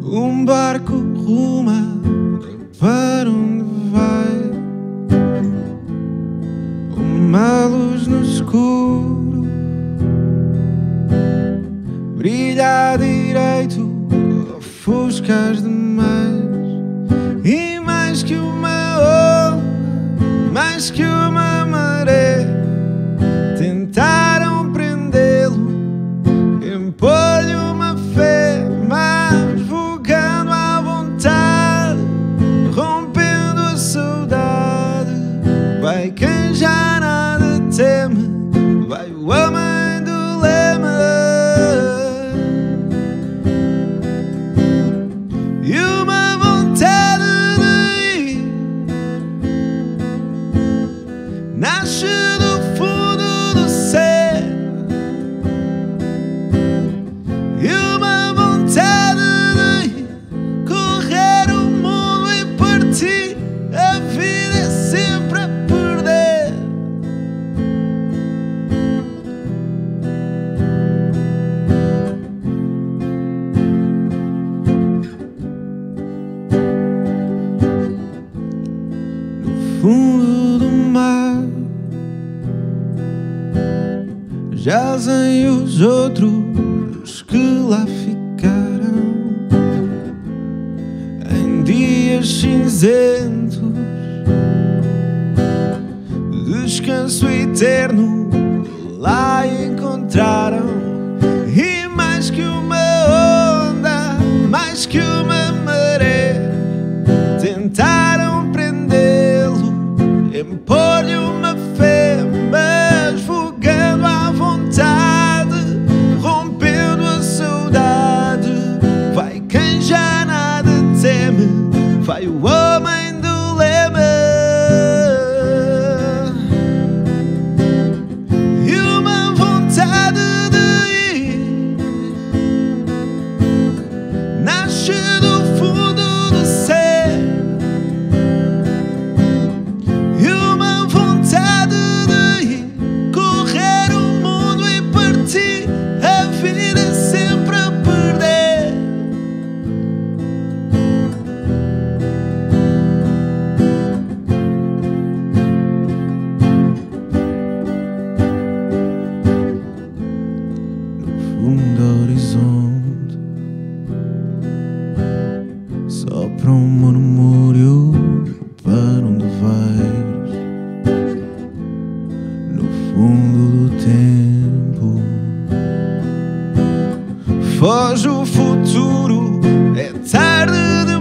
Um barco ruma para onde vai, uma luz no escuro brilha à direito, ofuscas demais. E mais que uma onda, mais que uma maré, tentaram prendê-lo, impor-lhe uma fé, mas vogando à vontade, rompendo a saudade. Vai quem já nada teme, vai o homem do Leme. E uma vontade de ir nasce do fundo do céu. E uma vontade de ir correr o mundo e partir. A vida é sempre a perder. No fundo do mar jazem os outros que lá ficaram em dias cinzentos, descanso eterno lá encontraram. E mais que uma onda, mais que uma maré, tentaram prendê-lo, impor-lhe uma fé, mas vogando à vontade, rompendo a saudade. Vai quem já nada teme, vai o homem do Leme. E uma vontade de ir nasce do fundo do céu. E uma vontade de ir correr o mundo e partir. A vida é sempre a perder. No fundo do horizonte sopra um murmúrio para onde vais. No fundo do tempo foge o futuro, é tarde